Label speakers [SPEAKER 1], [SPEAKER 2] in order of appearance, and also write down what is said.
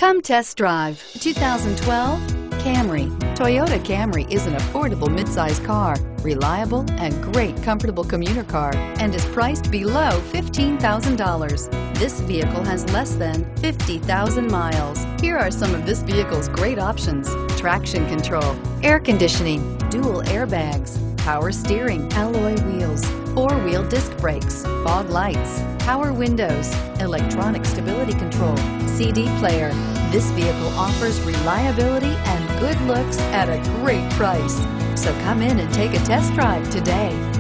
[SPEAKER 1] Come test drive the 2012 Camry. Toyota Camry is an affordable midsize car, reliable and great comfortable commuter car, and is priced below $15,000. This vehicle has less than 50,000 miles. Here are some of this vehicle's great options: traction control, air conditioning, dual airbags, power steering, alloy wheels, four-wheel disc brakes, fog lights, power windows, electronic stability control, CD player. This vehicle offers reliability and good looks at a great price. So come in and take a test drive today.